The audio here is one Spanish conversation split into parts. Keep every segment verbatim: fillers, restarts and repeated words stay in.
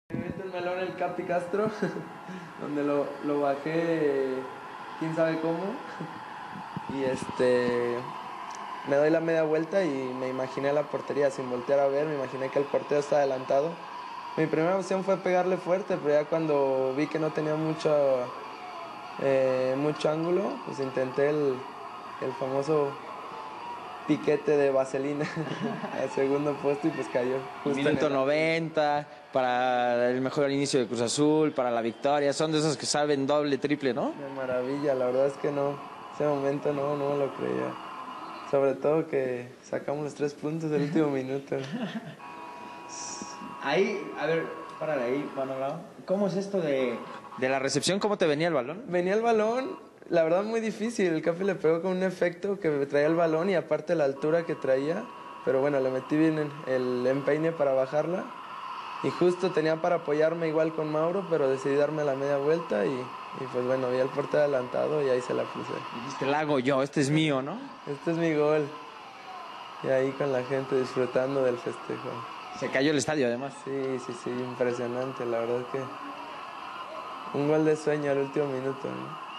Me meto el melón el Capi Castro, donde lo, lo bajé, quién sabe cómo, y este, me doy la media vuelta y me imaginé la portería sin voltear a ver, me imaginé que el portero está adelantado. Mi primera opción fue pegarle fuerte, pero ya cuando vi que no tenía mucho, eh, mucho ángulo, pues intenté el, el famoso piquete de vaselina al segundo puesto y pues cayó. Minuto noventa, para el mejor inicio de Cruz Azul, para la victoria, son de esos que saben doble, triple, ¿no? De maravilla, la verdad es que no, ese momento no, no me lo creía. Sobre todo que sacamos los tres puntos del último minuto. Ahí, a ver, párale ahí, Manolo. ¿Cómo es esto de, de la recepción? ¿Cómo te venía el balón? Venía el balón, la verdad muy difícil, el Capi le pegó con un efecto que traía el balón y aparte la altura que traía, pero bueno, le metí bien el empeine para bajarla y justo tenía para apoyarme igual con Mauro, pero decidí darme la media vuelta y, y pues bueno, vi al portero adelantado y ahí se la puse. Dijiste, la hago yo, este es mío, ¿no? Este es mi gol. Y ahí con la gente disfrutando del festejo. Se cayó el estadio además. Sí, sí, sí, impresionante, la verdad es que un gol de sueño al último minuto, ¿no?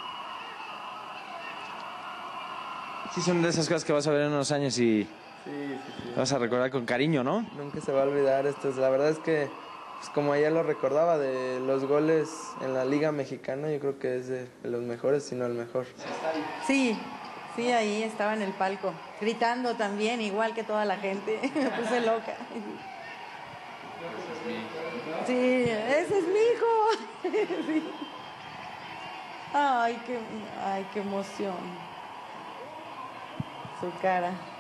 Sí, son de esas cosas que vas a ver en unos años y Sí, sí, sí. vas a recordar con cariño, ¿no? Nunca se va a olvidar esto. La verdad es que, pues como ayer lo recordaba, de los goles en la Liga Mexicana, yo creo que es de los mejores, si no el mejor. Sí, sí, ahí estaba en el palco, gritando también, igual que toda la gente. Me puse loca. Sí, ese es mi hijo. Sí. Ay, qué, ay, qué emoción. Su cara.